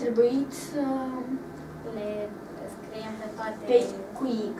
trebuit să Le scriem pe toate. cu X.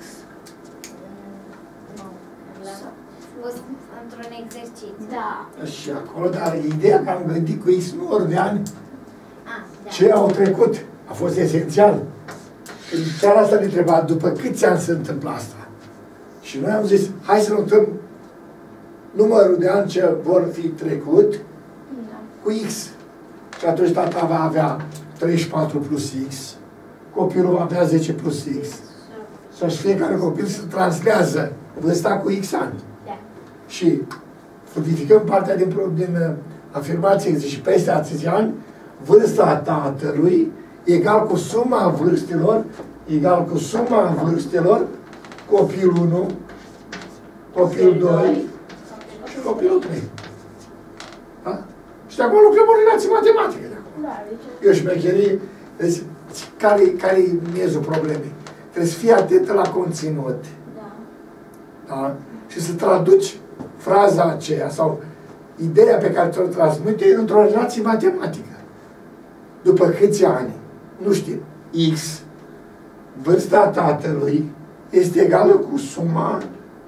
Nu. Le-am spus într-un exercițiu. Da. Și acolo, dar ideea că am gândit cu X număr de ani, Ah, da. ce au trecut, a fost esențial. În țara asta ne întreba după câți ani se întâmplă asta. Și noi am zis, hai să notăm numărul de ani ce vor fi trecut Da. cu X. Și atunci tata va avea 34 plus X, copilul va avea 10 plus X. Și fiecare copil se translează vârsta cu X ani. Da. Și fructificăm partea din afirmație și peste atâția ani, vârsta tatălui egal cu suma vârstelor, egal cu suma vârstelor, copilul 1, copilul 2 și copilul 3. Da? Și de acolo lucrăm o relație matematică. Da, deci... Eu șmecherie, deci, care-i miezul problemei? Trebuie să fii atentă la conținut. Da. Da? Și să traduci fraza aceea sau ideea pe care ți-o transmite într-o relație matematică. După câți ani, nu știm, X, vârsta tatălui este egală cu suma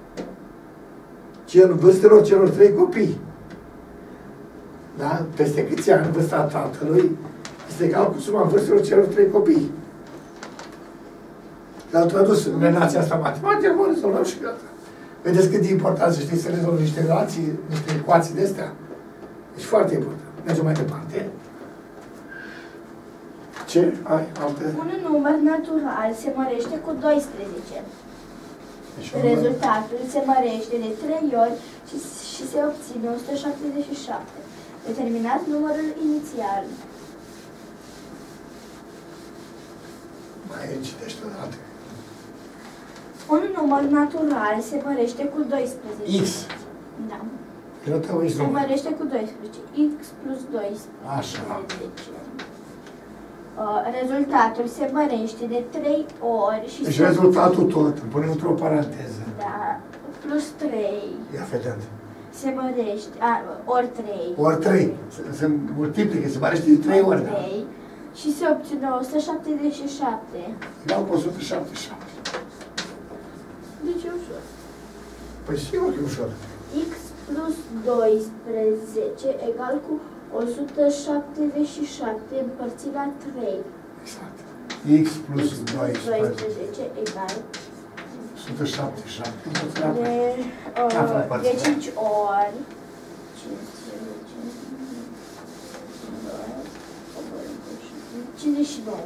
vârstelor celor 3 copii. Da? Peste câți ani vârsta tatălui este egală cu suma vârstelor celor 3 copii. L-au tradus în relația asta matematică, vor rezolvăm și gata. Vedeți cât de important să știi să rezolvi niște relații, niște ecuații de astea? Deci foarte important. Mergem mai departe. Ce? Ai alte? Un număr natural se mărește cu 12. Deci, Rezultatul se mărește de 3 ori și se obține 177. Determinați numărul inițial. mai citește o dată. Un număr natural se mărește cu 12. X. Da. Eu te uiți Se mărește cu 12. X plus 12. Așa. Rezultatul se mărește de 3 ori și Deci rezultatul tot, îl punem într-o paranteză. Da, plus 3 Ia vedem. se mărește, ori 3. Ori 3. Se multiplică, se mărește de 3 ori. 3 și se obține 177. Egal cu 177. Deci e ușor. Păi sigur că e ușor. X plus 12 egal cu 177 împărțit la 3. Exact. X plus 12 egal 177 împărțit la 3. de 5 ori 59.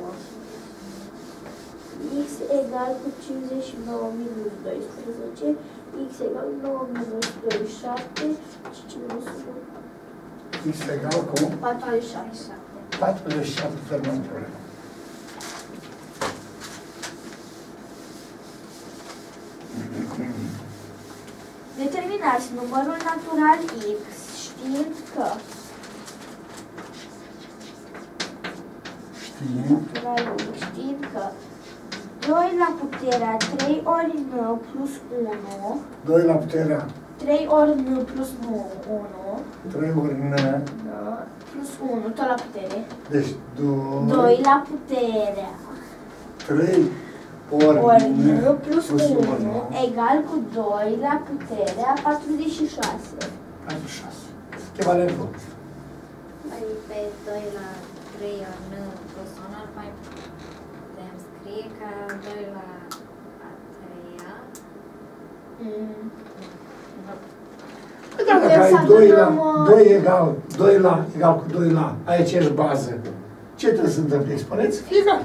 X egal cu 59 minus 12, X egal cu 9 minus 2, 7 și 5 minus 1. X egal cu 47. 47 fermenturi. Determinați numărul natural X știind că știind că 2 la puterea 3 ori n plus 1 2 la puterea 3 ori n plus 1 3 ori n plus 1 tot la putere. Deci 2 la puterea 3 ori n plus 1 egal cu 2 la puterea 46. 46. Echivalent. Păi pe 2 la 3 ori n plus 1 ar mai putem scrie ca 2 la a 3-a. Da, dacă ai 2 la 2 egal cu 2 la, ai aceeași bază. Ce trebuie să întâmple? Exponenți? Egal.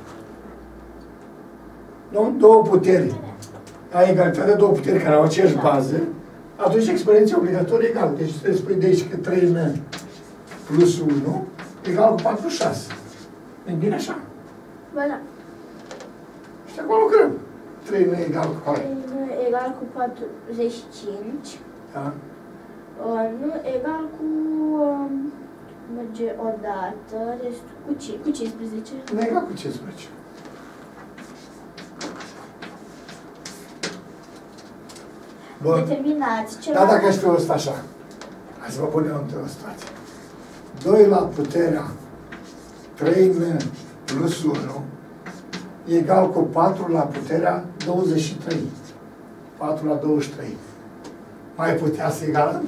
Nu? Două puteri. Ai egalitate, două puteri care au aceeași bază, atunci exponenții obligatorii egal. Deci trebuie să spui de aici că 3n plus 1 egal cu 46. E bine așa? Bă, da. Și acolo lucrăm. 3n egal cu 4. 3n egal cu 45. Da? Nu egal cu merge o dată, restul cu 15. Nu egal cu 15. Bun. Determinați ceva. Da, dacă știu ăsta așa. Hai să vă punem într-o situație. 2 la puterea 3n plus 1 egal cu 4 la puterea 23. 4 la 23. Mai putea să egalăm?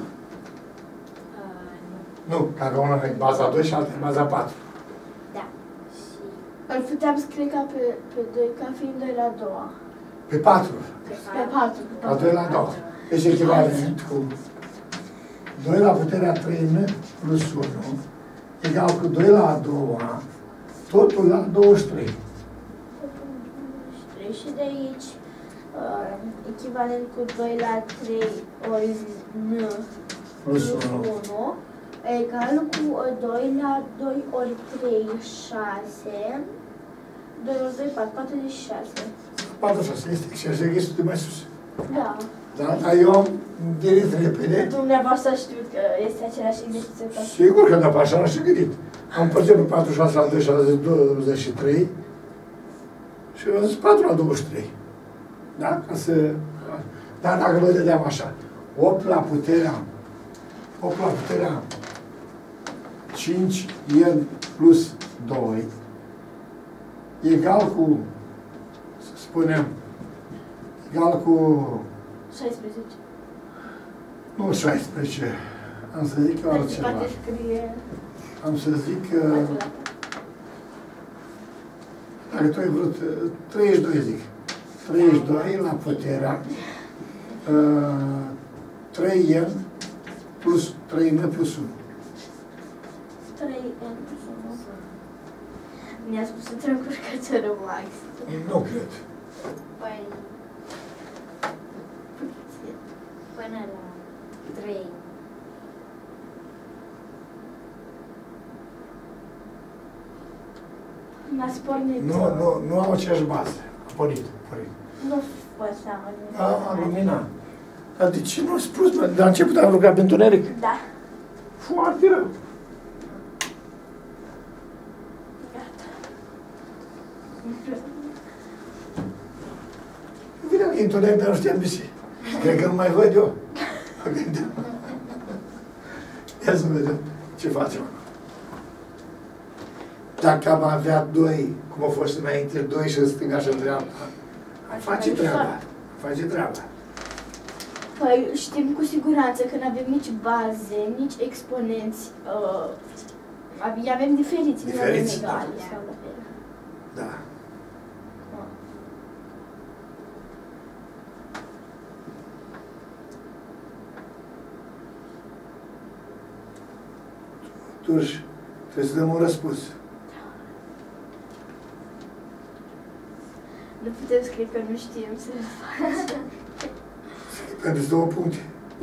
Nu. Nu, că avea una în baza 2 și alta în baza 4. Da. Și Îl puteam scrie ca pe 2, ca fiind 2 la 2. Pe 4. Pe 4. La 2 la 2. Deci echivalent cu 2 la puterea 3n plus 1 egal cu 2 la a doua, totul la 23. Și de aici, echivalent cu 2 la 3 ori n Plus plus 1. 1, egal cu 2 la 2 ori 3, 6, 2 ori 2, 4, 46. 46 este și așa este mai sus. Da. Da? Dar eu am direct repede. Dumneavoastră știut că este același exercițiu ca Sigur că da, pe așa și gândit. Am împărțit pe 46 la 2 și am zis 23 și am zis 4 la 23. Da? Ca să... Dar dacă noi dădeam așa, 8 la puterea 5 n plus 2 egal cu, să spunem, egal cu, 16. nu 16, am să zic altceva. Poate scrie... Am să zic că, dacă tu ai vrut, 32 zic. 32 la puterea 3n plus 3n plus 1. 3n plus 1. Mi-a spus într-o încurcătură Max. Nu cred. păi până la 3. N-ați pornit. Nu au aceeași bază. A pornit. Nu vă seama. A luminat. Dar de ce nu a spus, mă? De la început am lucrat pe întuneric? Da. Foarte rău. Gata. Vine în întuneric, dar nu știam de ce. Cred că nu mai văd eu. Mă gândeam. Ia să vedem ce facem. Dacă am avea 2, cum a fost înainte, 2 și în stânga și în dreapta, face treaba. Face treaba. Păi știm cu siguranță că nu avem nici baze, nici exponenți. Avem diferiți, nu avem Diferiți, da. egali sau la fel. Da. Totuși, trebuie să dăm un răspuns. Nu putem scrie că nu știm să facem. Pentru 2 puncte.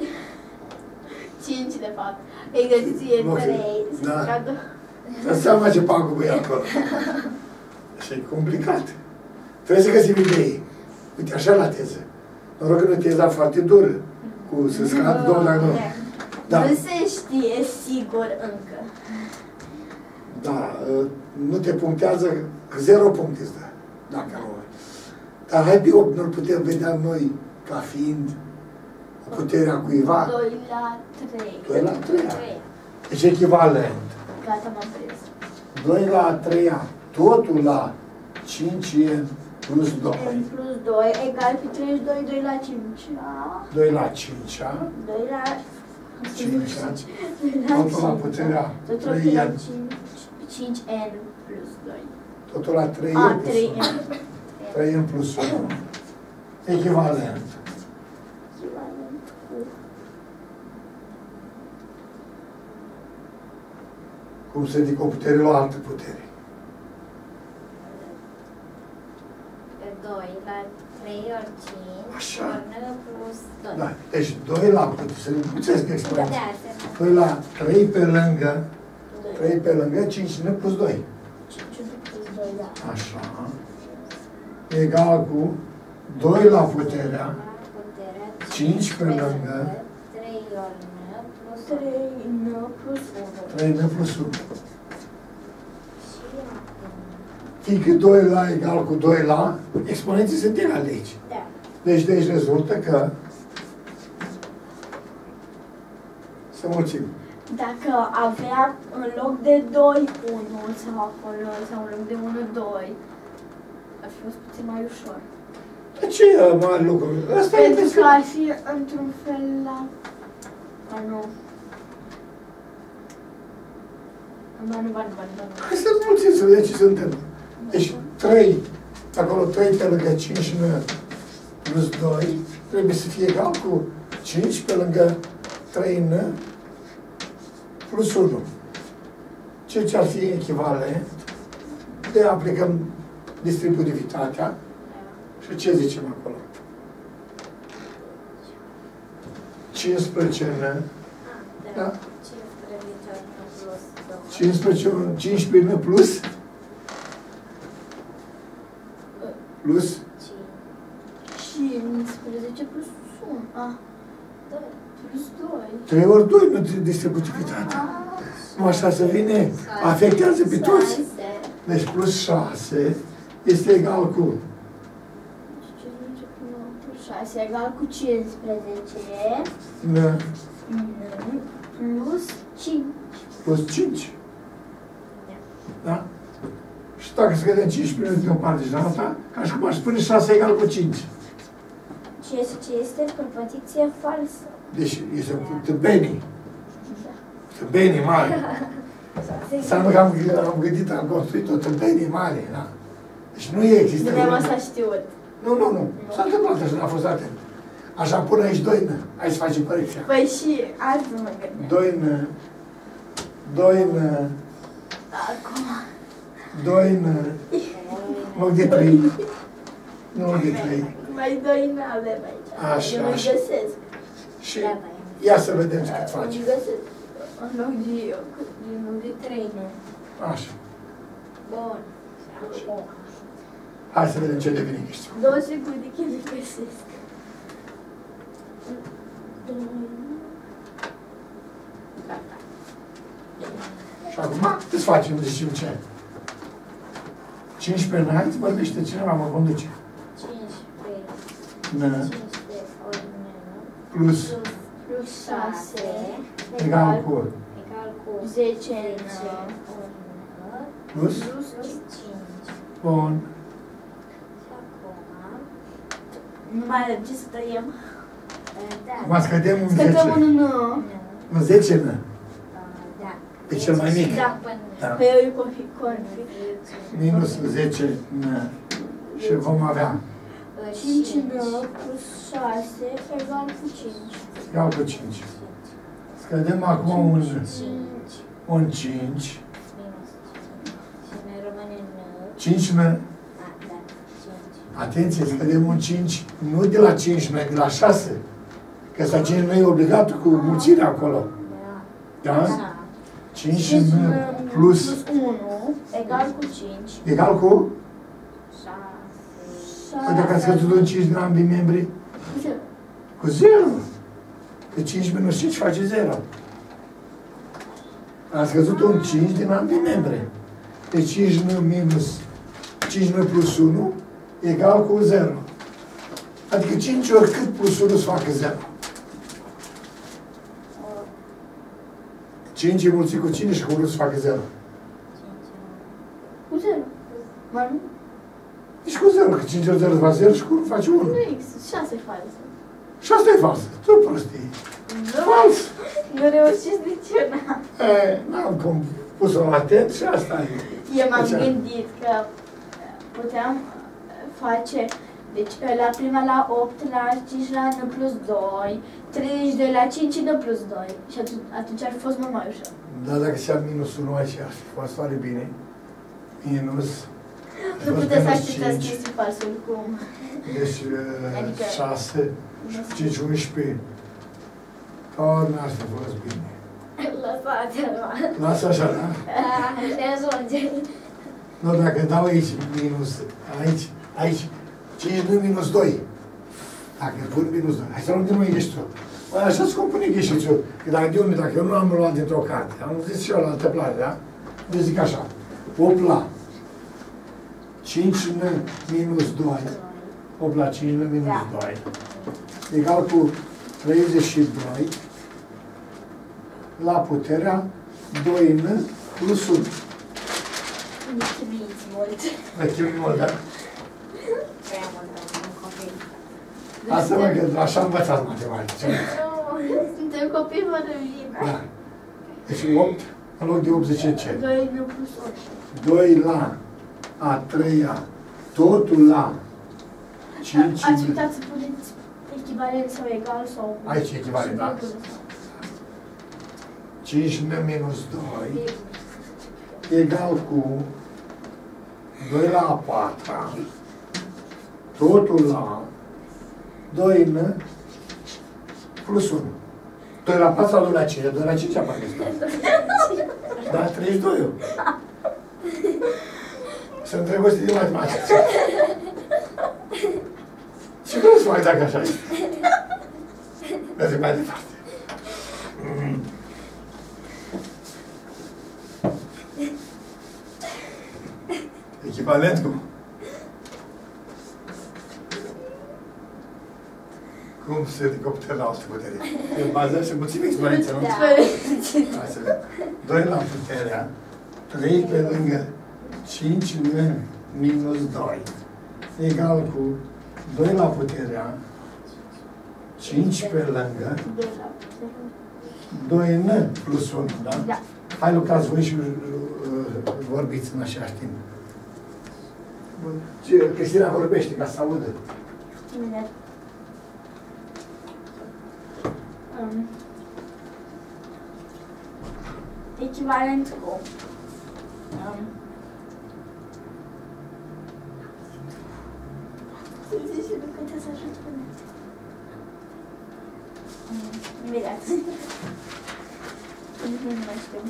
5 de fapt. Exerciție Nu, 3. da. Dă seama ce pagubă e acolo. Și e complicat. Trebuie să găsim idei. Uite, așa la teză. Noroc că nu teza foarte dură. Cu să scad 2 la 2. Da. Nu se știe sigur încă. Da, nu te punctează, 0 puncte îți dă, dacă nu. Dar hai pe 8, nu-l putem vedea noi ca fiind o puterea cuiva. 2 la 3. 2 la 3. Deci echivalent. Gata, m-am prins. 2 la 3, totul la 5n plus 2. N plus 2 egal pe 32, 2 la 5. 2 la 5, 2 la 5, 2 la totul la 5. puterea Totul la 3n. 5n plus 2. Totul la 3n A, plus 3n. 1. 3n plus 1. Echivalent. Echivalent cu... Cum se ridică o putere la o altă putere. Pe 2 la 3 ori 5 Așa. ori n plus 2. Da. Deci 2 la putere, să ne puțesc exponența. Da, 2 la 3 pe lângă, 3 pe lângă, 5n plus 2. 5 plus 2, da. Așa. Egal cu 2 la puterea, 5 pe lângă, 3 ori n plus 3n plus 1. 3n plus 1. Și acum, Fiindcă 2 la egal cu 2 la, exponenții sunt egale aici. da, Deci de aici rezultă că să mulțim. Dacă avea în loc de 2, 1 sau acolo, sau în loc de 1, 2, ar fi fost puțin mai ușor. De ce e mare lucru? Ăsta e Pentru că ar fi într-un fel la... A, nu. Ba. Hai să mulțim să vedem ce se întâmplă. Deci 3, acolo 3 pe lângă 5 plus 2, trebuie să fie egal cu 5 pe lângă 3 plus 1. Ceea ce ar fi echivalent de aplicăm distributivitatea și ce zicem acolo? 15 da? 15 plus plus 15 plus 1. Ah, plus 2. 3 ori 2, nu distributivitatea. Nu așa se vine, afectează pe toți. Deci plus 6 este egal cu 6 egal cu 15 plus 5. Plus 5. Da? Și dacă scădem 15 de o parte și de alta, ca și cum aș spune 6 egal cu 5. Ce este propoziție falsă. Deci este o tâmpenii. Tâmpenii mare. Înseamnă că am gândit, am construit o tâmpenie mare, da? Deci nu există. Dumneavoastră știut. Nu. S-a întâmplat așa, n-a fost atent. Așa pun aici 2 nă. Hai să facem corecția. Păi și azi nu mă gândeam. 2 nă. Acum. 2 nă. În loc de 3. Nu în loc de 3. Mai 2 nu avem aici. Așa, Eu nu-i așa. găsesc. Și ia să vedem ce cât face. Nu-i găsesc. În loc de 3 nu. Așa. Bun. Hai să vedem ce devine chestia. 2 secunde că nu găsesc. Și acum desfacem, zicem ce. 15 în hai, vorbește cineva, mă conduce. 15 ori Plus Plus 6 egal cu 10 plus. plus 5. Bun. Și acum, Nu mai avem ce să tăiem. Acum scădem un 10. Scădem un nu. Un 10 nă. Da. E cel mai mic. Da. Da. Păi eu îi config. Minus 10 nă. Și vom avea 5 9 plus 6 egal cu 5. egal cu 5. Scădem acum un 5. Minus 5. Și ne rămâne 5 nă. Da, 5. Atenție, scădem un 5, nu de la 5 nă, de la 6. Că ăsta 5 nă e obligat cu mulțirea acolo. Da. Da? 5 nă plus 1 egal cu 5. egal cu? 6. Păi dacă a scăzut un 5 din ambii membri? Cu 0. Că 5 minus 5 face 0. A scăzut un 5 din ambii membre. Deci 5 minus 5 plus 1 egal cu 0. Adică 5 ori cât plus 1 să facă 0. 5 e mulțit cu 5 și cu 1 să facă 0. Cu 0. Ba nu? Deci cu 0, că 5 ori 0 face 0 și cu 1 face 1. Nu există. 6 falsă. Și asta e fals. Tu prostii. Fals. Nu reușiți niciuna. N-am pus-o atent și asta e. Eu m-am Deci, gândit că puteam face, deci la prima la 8, la 5 la n plus 2, 32 la 5 n plus 2. Și atunci ar fi fost mult mai ușor. Da, dacă se ia minus 1 aici, ar fi fost foarte bine. Minus. Nu puteți să acceptați chestii false oricum. Deci Adică- 6, 5, 11. Oh, n-ar fi fost bine. Lăsați-l. Lasă așa, da? Ne ajunge. Nu, dacă dau aici minus, aici, 5 nu minus 2. Dacă pun minus 2. Hai să luăm din nou gheșițul. Băi, așa se compune gheșițul. Că dacă eu nu am luat dintr-o carte, am zis și eu la întâmplare, da? Deci zic așa, 8 la 5 n minus 2, 8 la 5 n minus 2, egal cu 32 la puterea 2n plus 1. Nu chinuiți mult. Vă chinui mult, da? Prea mult, domnul copil. Asta mă gândesc, așa învățați matematică. Nu, suntem copii fără vină. Da. Deci 8, în loc de 80 ce? 2 nu plus 8. 2 la a treia, totul la 5. Ați uitat să puneți echivalent sau egal sau... Aici echivalent, da? 5n minus 2 egal cu 2 la a patra, totul la 2n plus 1. 2 la 4 sau 2 la 5? 2 la 5 apare. Da, 32. Sunt drăgostit de matematică. Și vreau să mai dacă așa este. Mergem mai departe. Echivalent cu... Cum se decoptă la altă putere? E bazat și mulțime experiențe, nu? Da. Hai să vedem. 2 la puterea, 3 pe lângă 5n minus 2 egal cu 2 la puterea 5 pe lângă 2n plus 1, da? Da. Hai lucrați voi și vorbiți în același timp. Cristina vorbește ca să audă. Bine. Echivalent cu să zici și nu câte să ajut până. Imediat. Nu mai știu.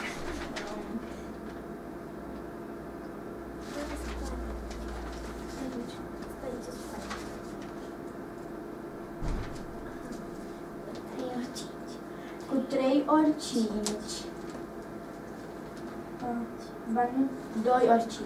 Cu 3 ori 5. Ba nu, 2 ori 5.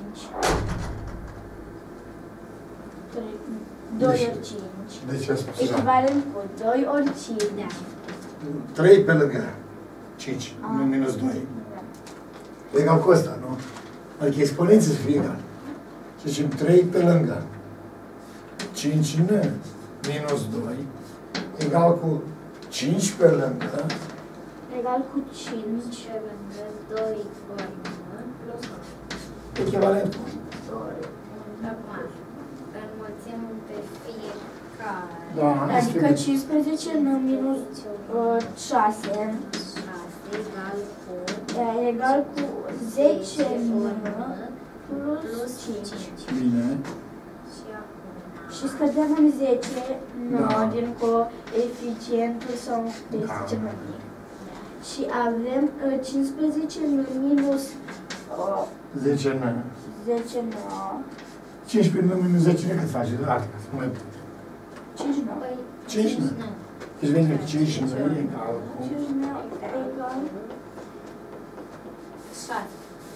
2 ori 5. Deci a spus așa. Echivalent cu 2 ori 5. Da. 3 pe lângă 5, nu minus 2. Egal cu ăsta, nu? Adică exponenții să fie egal. Și zicem 3 pe lângă 5n minus 2 egal cu 5 pe lângă Egal cu 5. Pe lângă 2 ori 1 plus 1. echivalent cu 2. Acum, înmulțim pe fiecare. Da, Adică 15 în minus 6 egal cu egal cu 10 plus 5. Bine. Și acum Și scădem în 10 Da. din coeficientul sau Da. ce mai mic. Și avem 15 minus 10n. 10 9. 15 minus 10 cât face? Arată, să mai... 5 9. păi 5 nu. Deci vine 5 nu egal cu... 5 9 egal 6.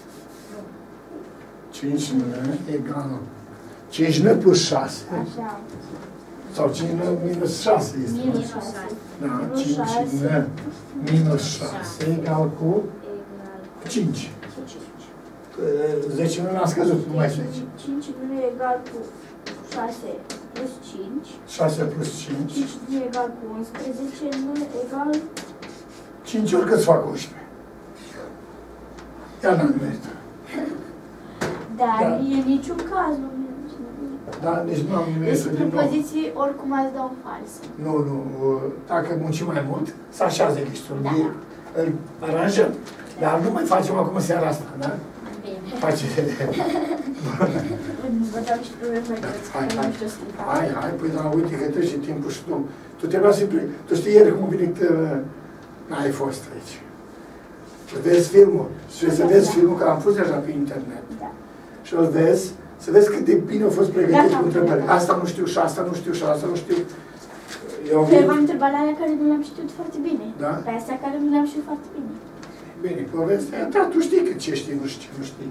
5 nu egal... 5 nu plus 6. așa. Sau 5 nu minus 6 este. Minus Minus 6. 6. Da, minus 5 6. minus 6 egal cu Egal 5. 10 nu l-am scăzut, nu mai 10. 5 nu e egal cu 6 plus 5. 6 plus 5. 5 nu e egal cu 11, nu e egal 5 ori cât fac 11? Ia n-am merită. dar Da. e niciun caz nu Da, deci nu am deci merită din nou. propoziții oricum ați dau false. Nu, nu. Dacă muncim mai mult, să așează listul. Da. Îl aranjăm. Dar nu mai facem acum seara asta, da? bine. Face... Vă dau și probleme mai grăți, Hai, că hai. nu știu să le fac. Hai, păi da, uite că trece timpul și tu trebuia să... Tu știi ieri cum a venit... N-ai fost aici. Să vezi filmul. Și să vezi filmul, că am pus deja pe internet. Da. Și îl vezi, să vezi cât de bine au fost pregătite Gata, cu întrebări. da. Asta nu știu și asta nu știu și asta nu știu. Eu Păi v-am întrebat la alea care nu le-am știut foarte bine. Da? Pe astea care nu le-am știut foarte bine. Bine, povestea, da, tu știi că ce știi, nu știi, nu știi.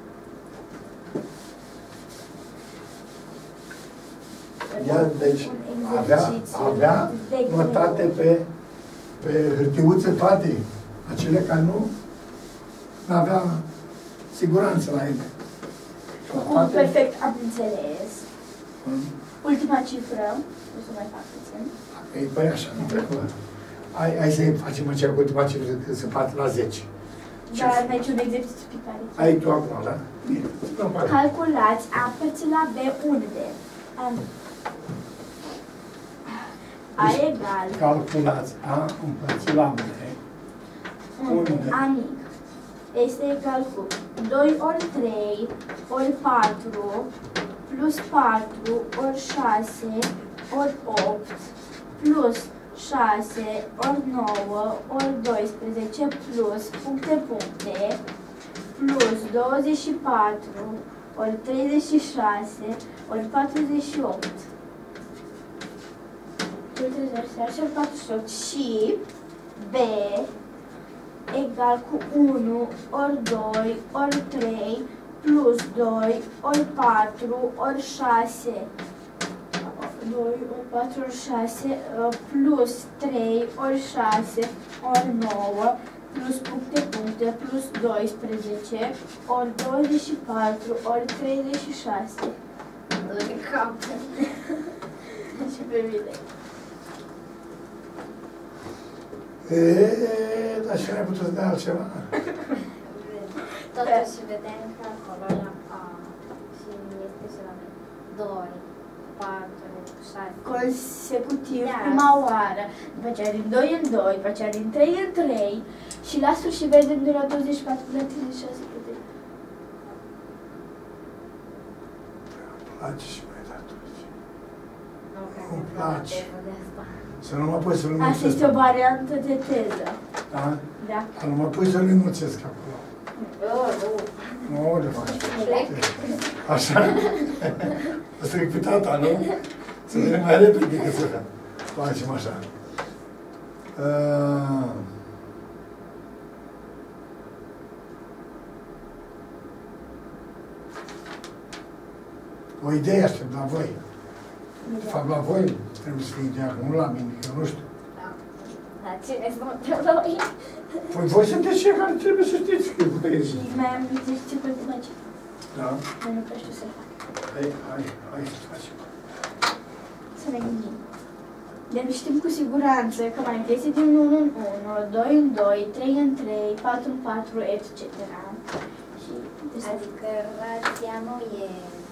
Ia, deci, avea de notate pe hârtiuță toate acele care nu avea siguranță la ele. Acum perfect am înțeles. Ultima cifră, o să mai fac puțin. Păi așa, nu trebuie. Hai să facem aceea cu ultima cifră, că se poate la 10. Dar aici un exercițiu pe care... Ai tu acum, da? Bine. Calculați A împărțit la B unde? A egal. Calculați A împărțit la B. Unde? A mic este egal cu 2 ori 3 ori 4 plus 4 ori 6 ori 8 plus 6 ori 9 ori 12 plus puncte plus 24 ori 36 ori 48 36 ori 48 și B egal cu 1 ori 2 ori 3 plus 2 ori 4 ori 6 2 ori 4 ori 6 plus 3 ori 6 ori 9 plus puncte plus 12 ori 24 ori 36. Doi cap. Și pe mine. Dar și n-ai putut să dea altceva? Totuși vedem că acolo la A și este și la B. 2, 4, 6. Consecutiv, Da. prima oară, după aceea din 2 în 2, după aceea din 3 în 3 și la sfârșit vedem de la 24 până la 36 putem. Îmi place și mai de atunci. Nu cred Îmi că place. de asta. Să nu mă pui să-l Asta înmulțesc. este o variantă de teză. Da? Da. Să nu mă pui să-l înmulțesc acolo. Nu, de fapt. Plec. Așa? O să cu tata, nu? Să vedem mai repede decât să facem așa. O idee aștept la voi. De fapt, la voi trebuie să fie ideea, nu la mine, că nu știu. Dar cine sunt noi? Păi voi sunteți cei care trebuie să știți că puteți. Și mai am ce pe cum face. Da? Dar nu prea știu să-l fac. Hai să facem. Să ne gândim. Deci știm cu siguranță că mai întâi este din 1 în 1, 2 în 2, 3 în 3, 4 în 4, etc. Și Adică rația nu e...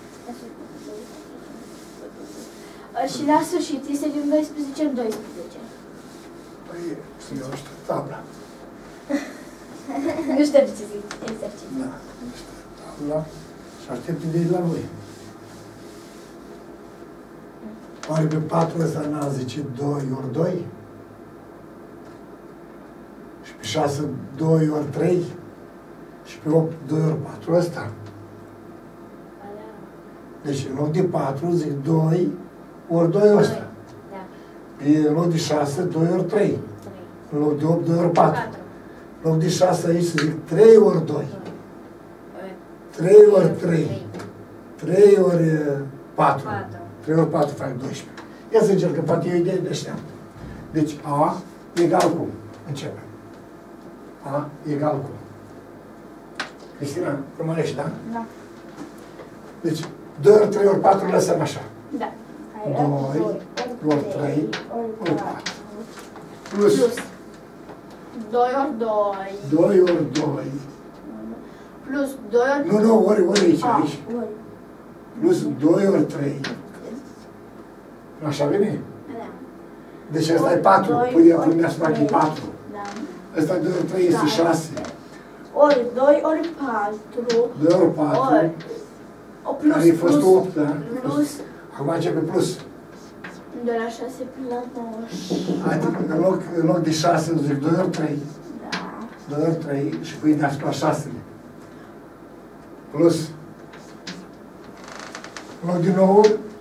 Și la sfârșit este din 12 în 12. Păi, eu știu tabla. Nu știu de ce zic exercițiu. Da, știu tabla și aștept idei la voi. Oare pe 4 ăsta n-a zice 2 ori 2? Și pe 6, 2 ori 3? Și pe 8, 2 ori 4 ăsta? Deci în loc de 4 zic 2 ori 2 ăsta. Da. În loc de 6, 2 ori 3. 3. În loc de 8, 2 ori 4. 4. În loc de 6 aici să zic 3 ori 2. 3 ori 3. 3 ori 4. 3 ori 4 fac 12. Ia să încercăm, poate e o idee de ăștia. Deci A egal cu, începem. A egal cu. Cristina, urmărești, da? Da. Deci 2 ori 3 ori 4 lăsăm așa. Da. 2 ori 3 ori 4. Plus 2 ori 2. 2 ori 2. Plus 2 ori... Nu, ori aici, A, aici. ori. Plus 2 ori 3. Așa vine? Da. Deci ăsta e 4. Pune asupra că e 4. Da. Ăsta 2 ori 3 este 6. Ori 2 ori 4. 2 ori 4. Ori. O plus, Care a fost 8, da? Plus. Acum începe plus. De la 6 până la 9. Adică în loc de 6, eu zic 2 ori 3. Da. 2 ori 3 și pui deasupra 6. Plus. În loc de 9,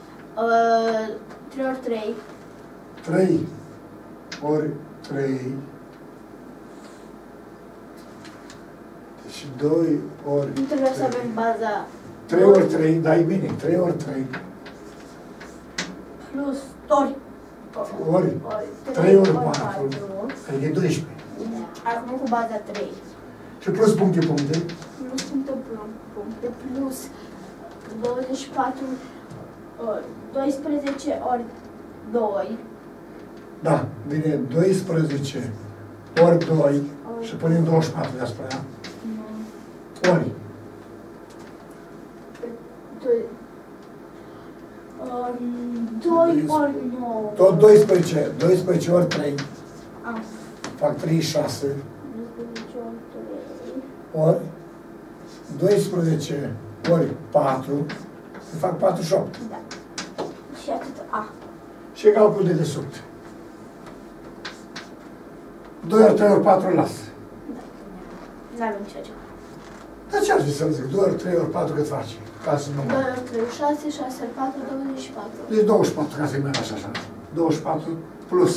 3 ori 3. 3 ori 3. Deci 2 ori Nu trebuie să avem baza. 3 ori 3, dai bine, 3 ori 3. Plus ori. Ori 3 ori 4. Adică 12. Da. Acum cu baza 3. Și plus puncte. Plus puncte, plus 24, 12 ori 2. Da, vine 12 ori 2 și punem 24 deasupra ea. Ori. 2 ori 9. Tot 12 ori 3. Ah. Fac 36. 12 ori 3. Ori 12 ori 4. Se fac 48. Da. Și atât. A. Și egal cu dedesubt. 2 ori 3 ori 4 las. N-avem ceea ce. Dar ce ar fi să-mi zic? 2 ori 3 ori 4 cât faci? Ca să nu 2 mai... ori 3, 6, 6 ori 4, 24. Deci 24, ca să-i mai lași așa. 24 plus.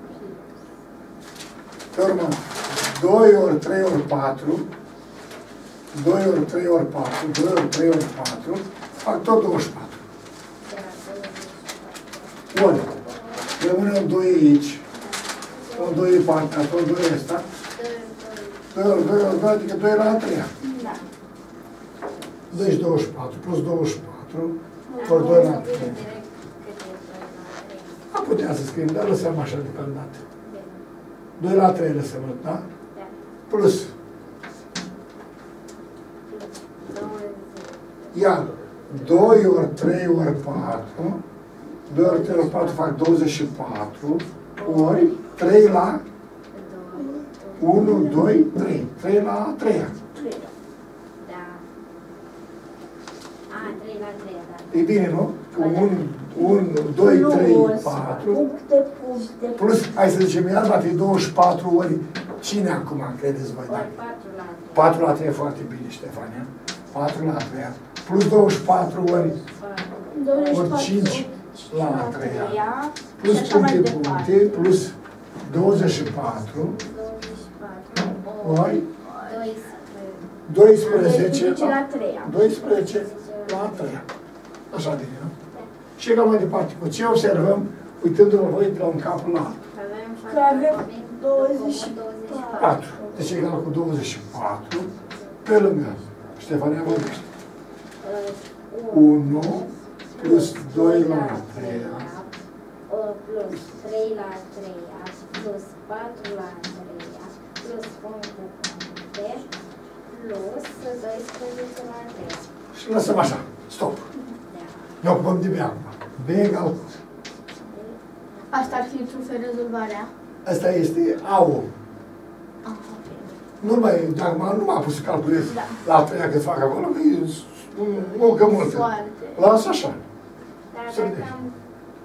Pe urmă, 2 ori 3 ori 4, 2 ori 3 ori 4, 2 ori 3 ori 4, fac tot 24. Ori, rămâne un 2 aici, un 2 în partea asta, un 2 ăsta, 2 ori 2 ori 2, adică 2 la a treia. Da. Deci 24 plus 24 ori 2 la a treia. Am putea să scriem, dar lăsăm așa deocamdată. 2 la 3 lăsăm, da? Plus. Iar 2 ori 3 ori 4, 2 ori 3 ori 4 fac 24, ori 3 la 1, 2, 3. 3 la 3. 3. Da. A, 3 la 3, da. E bine, nu? 1, 2, 3, 4. Puncte. Plus, hai să zicem, iar va fi 24 ori cine acum, credeți voi? Ori Da? 4 la 3. 4 la 3 e foarte bine, Ștefania. 4 la 3. Plus 24 ori 5 la 3. Plus puncte, plus 24 ori 12 la 3. 12 la 3. Așa bine, nu? Și egal mai departe, cu ce observăm, uitându-vă voi de la un cap la altul. Că avem 24. 4. Deci egal cu 24, pe lângă, Ștefania vorbește. 1 plus 2 la 3. Plus 3 la 3, plus 4 la 3, plus puncte, plus 12 la 3. Și lăsăm așa, stop. Ne ocupăm de B acum. B egal cu. Asta ar fi într-un fel rezolvarea. Asta este AO. Ah, ok. Nu mai, acum nu m-a pus să calculez Da. la 3 cât fac acolo, că e muncă multă. Foarte. Lasă așa. Dar Să dacă vedem. am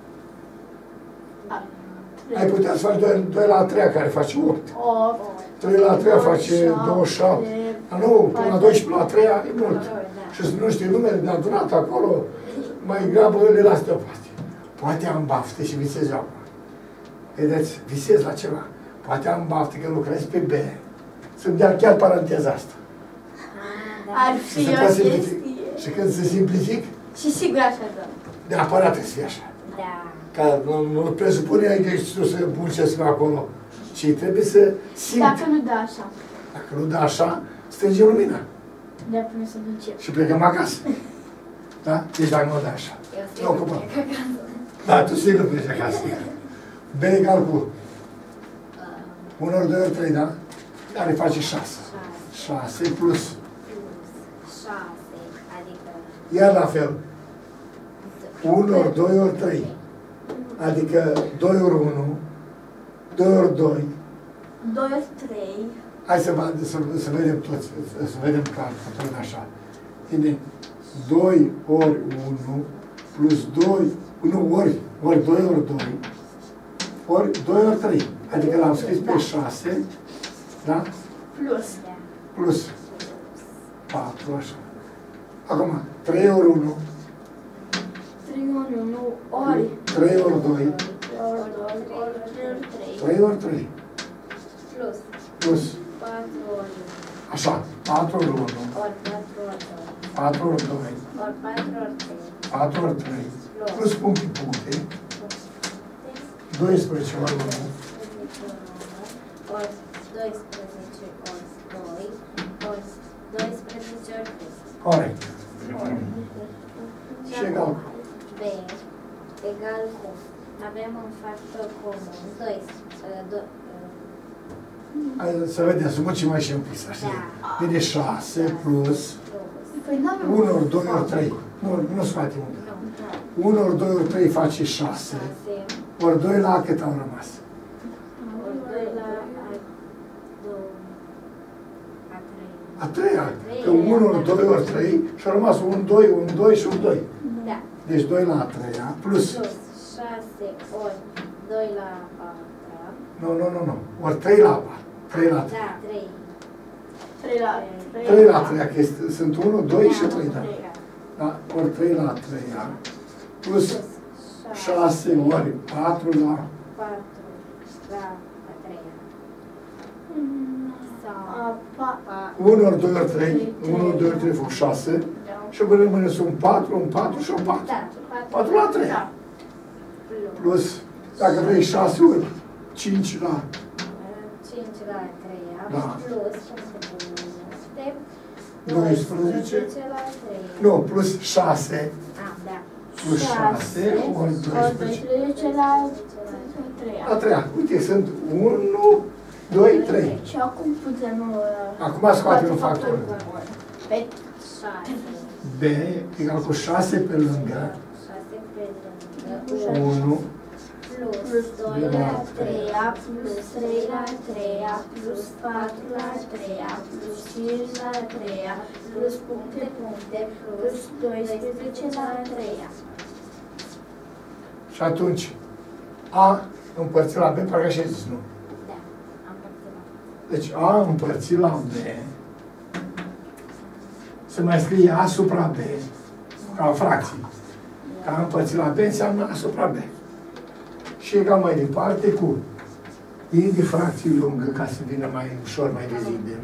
Ai putea să faci 2 la 3 care face 8. 8. 3 la 3 face 27. Dar nu, până la 12 la 3 e mult. Și să nu știi numele de adunat acolo, mai grabă le las deoparte. Poate am bafte și visez eu acum. Vedeți, visez la ceva. Poate am bafte că lucrez pe B. Să-mi dea chiar paranteza asta. Ar Și fi se o poate chestie. simplific. Și când se simplific, Și sigur așa dă. neapărat trebuie să fie așa. Da. Că nu presupune aici tu să muncesc acolo, ci trebuie să simți. Dacă nu dă așa, Dacă nu dă așa, strânge lumina de până să ducem. și plecăm acasă. Da? Deci dacă nu dă așa. Eu Ne sigur ocupăm. plec acasă. Da, tu sigur pleci acasă. B egal cu 1 ori 2 ori 3, da? Care face 6. 6 plus. Plus 6, adică Iar la fel. 1 ori 2 ori 3. Adică 2 ori 1. 2 ori 2. 2 ori 3. Hai să vedem toți, să vedem clar, că tot așa. Bine, 2 ori 1 plus 2, nu, ori 2 ori 2, ori 2 ori 3. Adică l-am scris pe 6, da? Plus. Plus 4, așa. Acum, 3 ori 1, 3 ori 1 ori 3 ori 2, 3 ori 2 ori 3 ori 3. 3 ori 3, plus plus, 4 ori așa, 4 ori 1, ori 4 ori 2, 4 ori 2, ori 4 ori 3, 4 ori 3, plus puncte, 12 ori 1, ori 12 12 ori cât? Corect. Și egal cu? B egal cu, avem un factor comun, 2, Hai să vedem, să mă ce mai și împlis așa. Da. Vine 6 plus Păi n-avem 1 ori 2 ori 3. Nu scoate unde. 1 ori 2 ori 3 face 6. Ori 2 la cât au rămas? Ori 2 la A treia. Că 1 ori 2 ori 3 și a rămas un 2, un 2 și un 2. Da. Deci 2 la a treia plus. Plus 6 ori 2 la 4. Nu. Ori 3 la 4. 3 la 3. Da, 3. 3 la 3 la 3, că sunt 1, 2 și 3, da. Da? Ori 3 la 3 plus 6 ori 4 la 4 la 3. Sau 1 ori 2 ori 3, 1 ori 2 ori 3 fac 6 și vă rămâne să un 4, un 4 și un 4. da, 4 la 3. Plus, dacă vrei 6 ori 5 la 5 la 3 Da. plus 12 la 3. Nu, plus 6 Da. plus 6 ori 12 la 3. la 3. Uite, sunt 1, 2, 3. Și acum putem... Acum scoatem un factor. Pe 6 B egal cu 6 pe lângă 6 pe lângă 1 plus 2 la 3 plus 3 la 3 plus 4 la 3 plus 5 la 3 plus puncte plus 12 la 3. și atunci A împărțit la B, parcă așa ai zis, nu? Da, am părțit. Deci A împărțit la B se mai scrie A supra B ca fracții. A împărțit la B înseamnă A asupra B. Și egal mai departe cu I de fracții lungă ca să vină mai ușor, mai vizibil.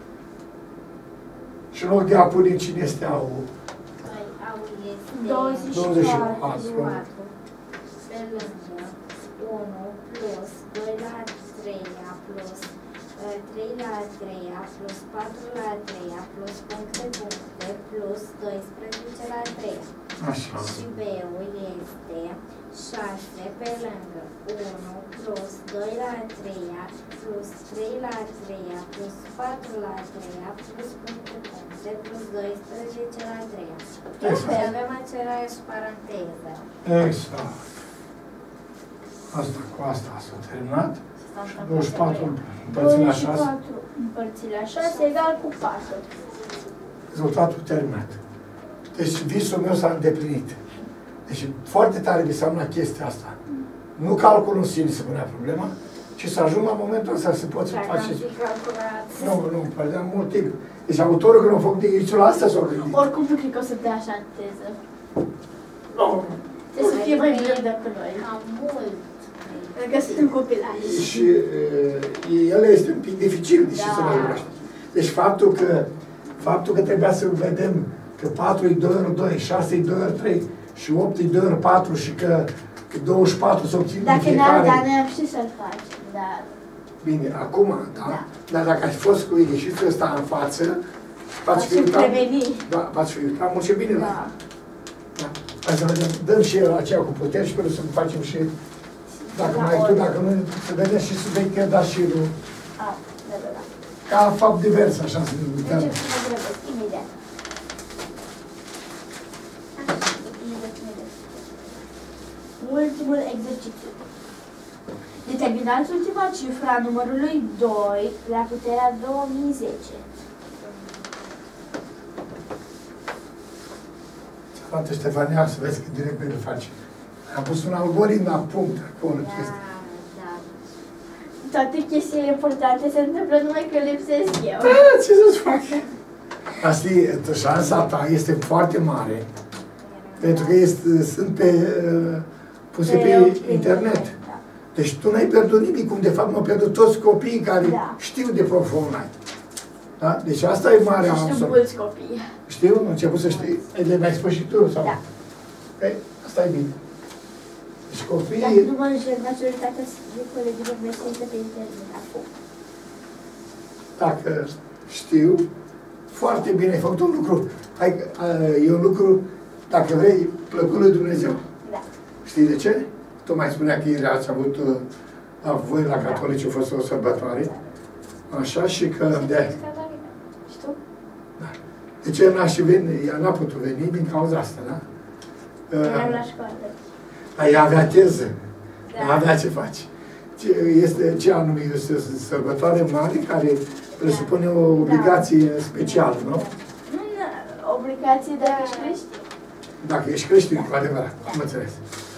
Și în loc de a pune cine este A-ul, Au este 24. 4 pe lângă 1 plus 2 la 3 plus 3 la 3 plus 4 la 3 plus puncte plus 12 la 3. așa. Și B-ul este 6 pe lângă 1 plus 2 la 3 plus 3 la 3 plus 4 la 3 plus puncte plus 12 la 3. Exact. Avem același paranteză. Exact. Asta cu asta s-a terminat. Și 24 împărțit la 6. 24 împărțit la 6 egal cu 4. Rezultatul terminat. Deci visul meu s-a îndeplinit. Deci foarte tare visam la chestia asta. Nu calculul în sine se punea problema, ci să ajung la momentul ăsta să poți Dacă face... am fi calculat. Nu, pierdeam mult timp. Deci autorul când a făcut exercițiul asta s-a gândit. Oricum nu cred că o să dea așa în teză. Nu. Trebuie să fie mai bine decât noi. Am mult. Pentru că suntem copilași. Și el este un pic dificil, deși să mă iubește. Deci faptul că trebuia să vedem că 4 e 2 ori 2, 6 e 2 ori 3 și 8 e 2 ori 4 și că 24 s-a obținut Dacă fiecare... n-am dat, noi am știut să-l facem, dar... Bine, acum, da? Dar dacă ai fost cu exercițiul ăsta în față, v-ați fi uitat... Da, v-ați fi uitat mult și bine la Da. Da. Hai să vedem, dăm și el aceea cu puteri și pentru să facem și... Dacă mai tu, dacă nu, să vedem și subiectul dat și lui. Da. Ca fapt divers, așa să ne uităm. Încep să mă grăbesc, imediat. Ultimul exercițiu. Determinați ultima cifra a numărului 2 la puterea 2010. Fată Ștefania, să vezi cât de repede faci. Am pus un algoritm la punct acolo. Da. Toate chestiile importante se întâmplă numai că lipsesc eu. Da, ce să-ți fac? Asta e, șansa ta este foarte mare. Pentru că sunt puse pe internet. Da. Deci tu n-ai pierdut nimic, cum de fapt m-au pierdut toți copiii care știu de proful online. Da? Deci asta e marea Și știu mulți copii. Știu? Am început să știi. Le mai spus și tu? Sau? Da. Ei, asta e bine. Deci copiii... Dacă nu mă înșel, majoritatea colegilor mei se uită pe internet acum. Dacă știu, Foarte bine, ai făcut un lucru. E un lucru, dacă vrei, plăcut lui Dumnezeu. Da. Știi de ce? Tu mai spunea că ieri ați avut, voi la catolici a fost o sărbătoare. Așa, și că... Și tu? Da. De ce ea n-a putut veni din cauza asta, da? Eram la școală. Dar ea avea teză. Da. Avea ce face. Ce anume este o sărbătoare mare care presupune o obligație specială, nu? Nu, obligație dacă ești creștin. Dacă ești creștin, cu adevărat, am înțeles.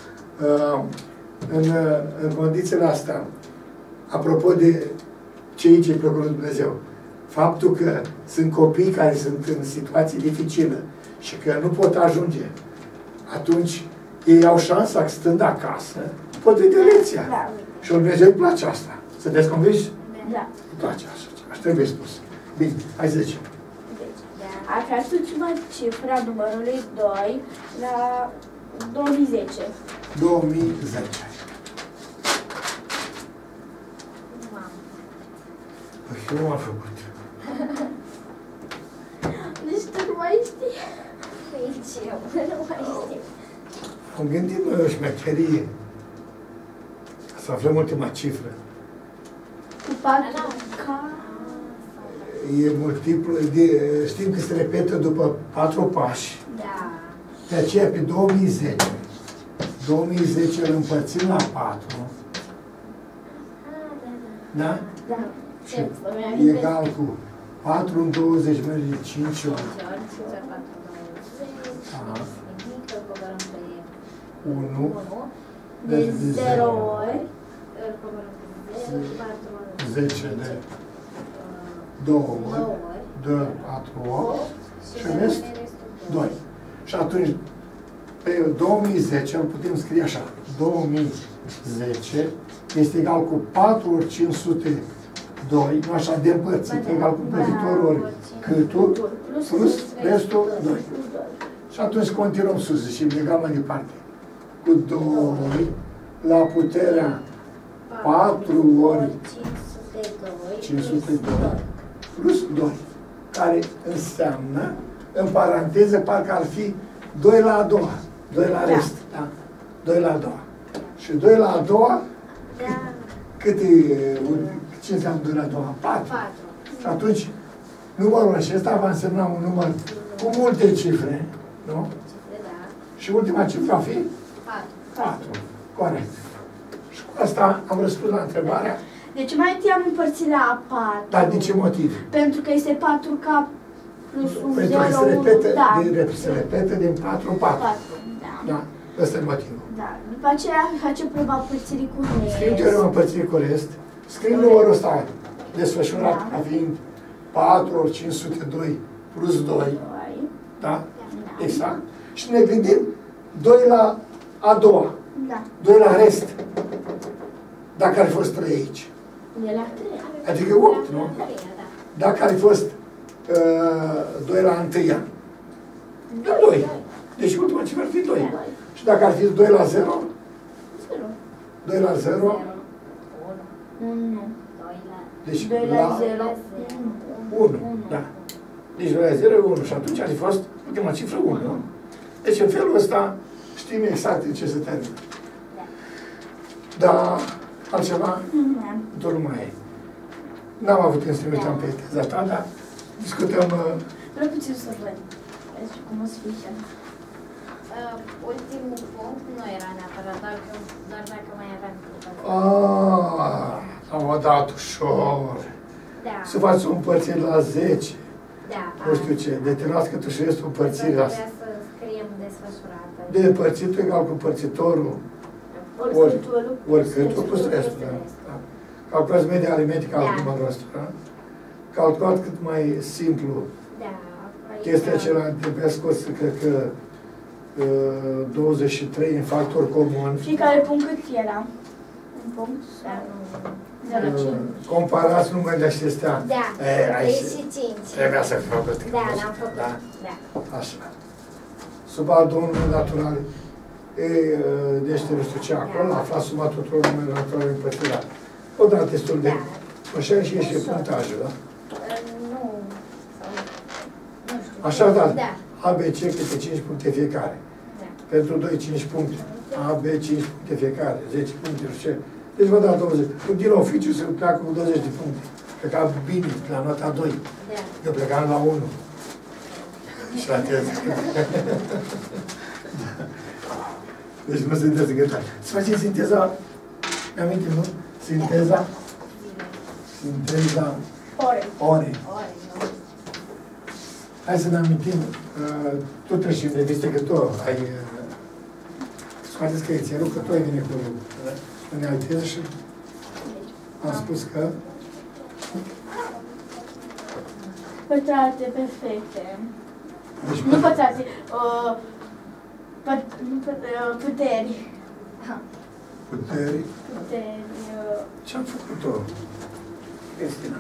În condițiile astea, apropo de ce plăcut lui Dumnezeu, faptul că sunt copii care sunt în situații dificile și că nu pot ajunge, atunci ei au șansa, stând acasă, pot vedea lecția. Da. Și lui Dumnezeu îi place asta. Sunteți convinși? Da. Îi place așa. Așa trebuie spus. Bine, hai să zicem. Deci, aflați ultima cifra numărului 2 la 2010. 2010. Păi eu nu am făcut. Deci tu nu mai știi. Nici eu nu mai știu. Am gândit șmecherie. Să aflăm ultima cifră. Cu 4 E multiplu, știm că se repetă după 4 pași. Da. De aceea, pe 2010, 2010 îl împărțim la 4. Da? Da. Și egal cu 4 în 20 merge 5 ori. 1. De 0 ori. 10 de 2 ori. 2 4 ori. Și rest 2. Și atunci, pe 2010 îl putem scrie așa. 2010 este egal cu 4 ori 502, nu așa, de împărțit, egal cu împărțitorul ori câtul, plus restul 2. Și atunci continuăm sus și egal mai departe. Cu 2 la puterea 4 ori 502 plus 2, care înseamnă, în paranteză, parcă ar fi 2 la a doua, 2 la rest, da? 2 la a doua. Și 2 la a doua, cât e, ce înseamnă 2 la a doua? 4. Și atunci, numărul acesta va însemna un număr cu multe cifre, nu? Și ultima cifră va fi? 4. Corect. Și cu asta am răspuns la întrebarea. Deci mai întâi am împărțit la 4. Dar din ce motiv? Pentru că este 4K plus 1, 0, 1, Pentru că se repetă din 4 în 4. 4, da. Da, ăsta e motivul. Da. După aceea facem proba împărțirii cu rest. Scriem teorema împărțirii cu rest, scriem numărul ăsta desfășurat ca fiind 4 ori 502 plus 2, da? Exact. Și ne gândim 2 la a doua, Da. 2 la rest, dacă ar fi fost 3 aici. E la 3. Adică 8, nu? Dacă ar fi fost 2 la întâia, 2. Deci ultima cifră ar fi 2. Și dacă ar fi 2 la 0? 2 la 0? 1. Deci 2 la 0. 1. Da. Deci 2 la 0 e 1. Și atunci ar fi fost ultima cifră 1. Nu? Deci în felul ăsta știm exact în ce se termină. Dar altceva? Tot nu mai e. N-am avut timp să ne uităm pe teza ta, dar discutăm... Vreau puțin să văd. Deci cum o să fie așa. Ultimul punct nu era neapărat, doar dacă mai aveam câteva. Am dat ușor. Da. Să faci o împărțire la 10. Da. Nu știu ce. Determinați că tu și restul împărțirea asta. Trebuia să scriem desfășurată. De împărțitul egal cu împărțitorul. Ori câtul plus restul. Da. Calculați media aritmetică al numărul ăsta. Da? Calculat cât mai simplu. Da. Chestia acela trebuie scos, cred că 23 în factor comun. Fiecare punct cât era? Un punct? Da. 0,5. Comparați numele acestea. Da. 35. Trebuia să facă. Da, l-am făcut. Da? Da. Așa. Sub al două nume naturale. Deci nu știu ce acolo, afla suma tuturor numelor naturale împărțirea. O dată destul de... Așa și ieși punctajul, da? Nu. Așadar, Da. A, B, C câte 5 puncte fiecare. Da. Pentru 2, 5 puncte. A, B, 5 puncte fiecare. 10 puncte, nu știu ce. Deci vă dau 20. Din oficiu să pleacă cu 20 de puncte. Pleca bine, la nota 2. Da. Eu plecam la 1. Și la teză. Deci nu sunteți gătați. Să facem sinteza, mi-aminte, nu? Sinteza Ore. ore. Ore, nu? Hai să ne amintim, tu treci în reviste că tu ai, scoateți căiețelul, că tu ai venit cu în alteză și am spus că Pătrate perfecte. deci, Nu pătrate, puteri. puteri, Puteri. ce-am făcut-o? Cristina.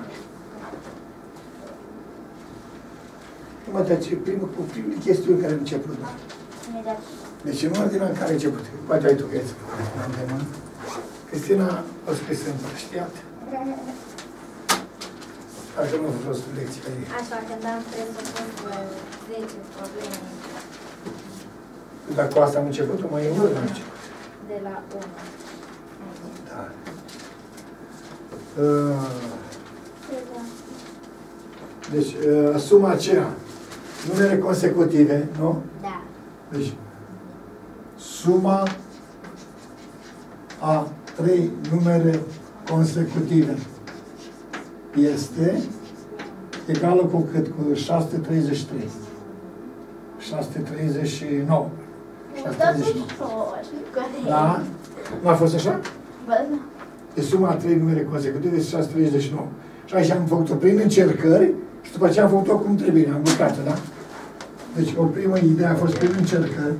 Mă, dar ce cu primele chestiuni care am început. Imediat. Deci în ordinea în care ai început, poate ai tu că ești Cristina o scris împrăștiat. Așa nu a fost lecția ei. Așa, când am presupus 10 probleme Dar cu asta am început-o mai în urmă am început. de la 1. Da. Deci, suma aceea, numere consecutive, nu? Da. Deci, suma a 3 numere consecutive este egală cu cât? Cu 633. 639. 639. Da? Nu a fost așa? E suma a 3 numere consecutive este 639. Și așa am făcut-o prin încercări și după aceea am făcut-o cum trebuie, am lucrat, da? Deci o primă idee a fost prin încercări,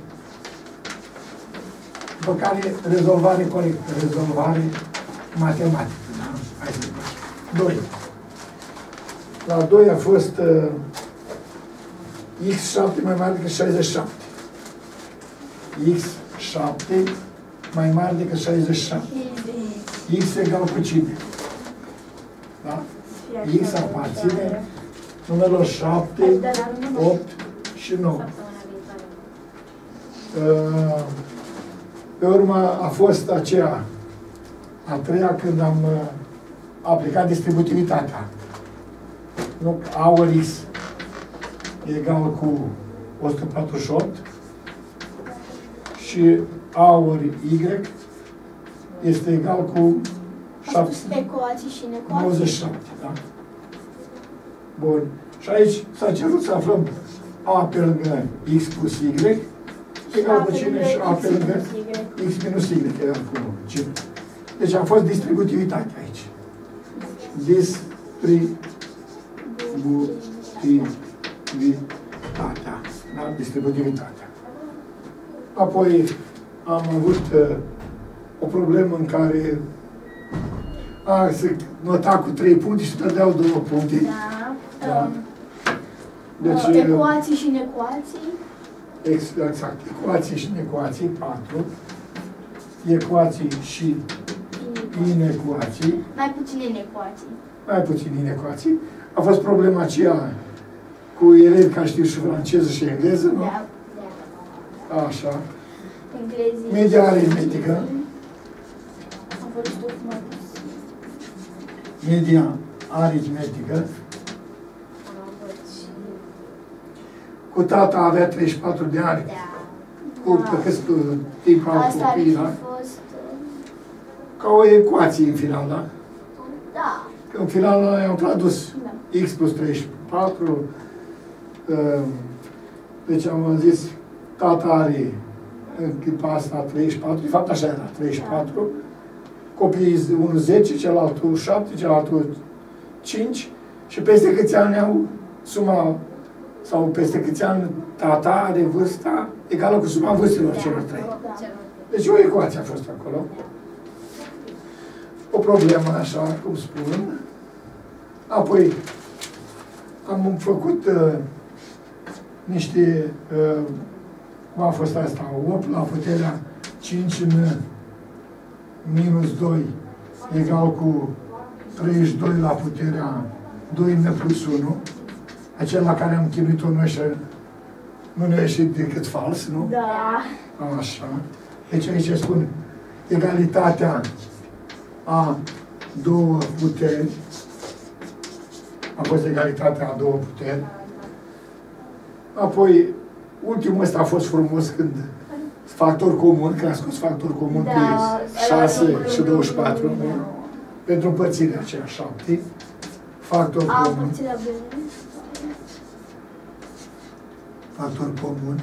după care rezolvare corectă, rezolvare matematică. Da? Hai să vedem. 2. La 2 a fost x7 mai mare decât 67. x7 mai mare decât 67. X egal cu cine? Da? X aparține numerelor 7, 8 și 9. Pe urmă a fost aceea a treia când am aplicat distributivitatea. Nu? A ori X e egal cu 148 și A ori Y este egal cu 97, da? Bun. Și aici s-a cerut să aflăm A pe lângă X plus Y egal cu cine și A pe lângă X minus Y egal cu cine. Deci a fost distributivitatea aici. Distributivitatea. Da? Distributivitatea. Apoi am avut o problemă în care se nota cu 3 puncte și pierdeau 2 puncte. Da. Da. Deci, Ecuații și inecuații. Exact. Ecuații și inecuații, 4. Ecuații și inecuații. Mai puține inecuații. Mai puțin inecuații. A fost problema aceea cu elevi care știu și franceză și engleză, nu? Da. Așa. Englezii. Media aritmetică. Am văzut mai puțin. Media aritmetică. Cu tata avea 34 de ani. Da. Cu cât timp au Asta ar copiii, fi da? fost... Ca o ecuație în final, da? Da. Că în final noi am tradus Da. x plus 34. Deci am zis, tata are în clipa asta 34, de fapt așa era, 34. Copiii unul 10, celălalt 7, celălalt 5 și peste câți ani au suma, sau peste câți ani tata are vârsta egală cu suma vârstelor celor 3. Da. Deci o ecuație a fost acolo. O problemă, așa cum spun. Apoi am făcut niște, cum a fost asta, 8 la puterea 5 în minus 2 egal cu 32 la puterea 2 n plus 1. acela care am chinuit-o noi și nu ne-a ieșit decât fals, nu? Da. Așa. Deci aici spun egalitatea a două puteri. A fost egalitatea a două puteri. Apoi, ultimul ăsta a fost frumos când factor comun, că a scos factor comun Da, pe 6 și 24, nu? Pentru împărțirea aceea 7. Factor comun. Împărțirea bine. Factor comun.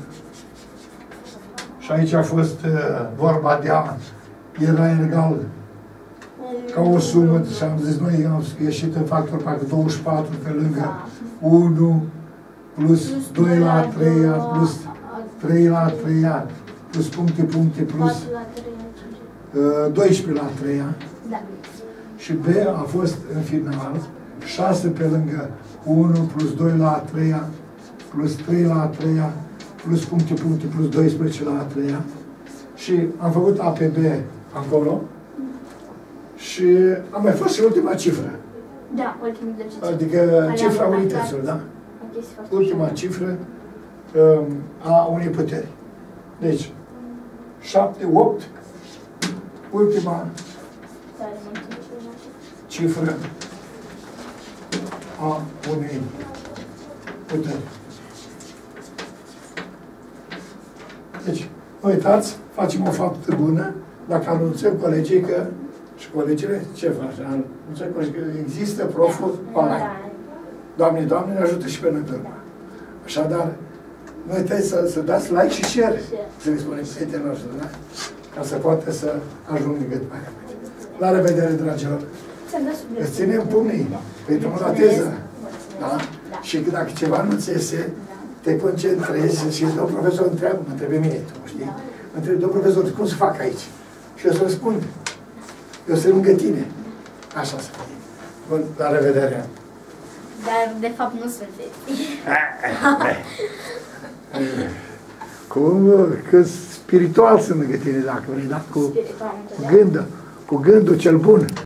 Și aici a fost vorba de a era egal ca o sumă, și am zis noi, am ieșit în factor parcă 24 pe lângă 1 plus 2 la 3 plus 3 la 3 plus puncte plus 4 la 3, 12 la 3 Da. și B a fost în final 6 pe lângă 1 plus 2 la 3 plus 3 la 3 plus puncte plus 12 la 3 și am făcut A pe B acolo și am mai fost și ultima cifră, Da, ultimul de ce. adică cifra unităților, da? Ultima cifră a unei puteri. Deci, 7, 8, ultima cifră a unei puteri. Deci, nu uitați, facem o faptă bună, dacă anunțăm colegii că, și colegile, ce faci? Anunțăm colegii că există proful online. Doamne, Doamne, ne ajută și pe noi pe urmă. Așadar, nu uitați să dați like și share, să le spunem prietenilor noștri, da? Ca să poată să ajungă cât mai repede. La revedere, dragilor! Îți ținem pumnii pentru la teză, da? Și dacă ceva nu ți iese, te concentrezi și domnul profesor întreabă, mă întrebe mine, tu știi? Mă întrebe, domnul profesor, cum să fac aici? Și eu să răspund. Eu sunt lângă tine. Așa să fie. Bun, la revedere! Dar, de fapt, nu sunteți. Că spiritual sunt lângă tine, dacă vrei, da? Cu gândul cel bun.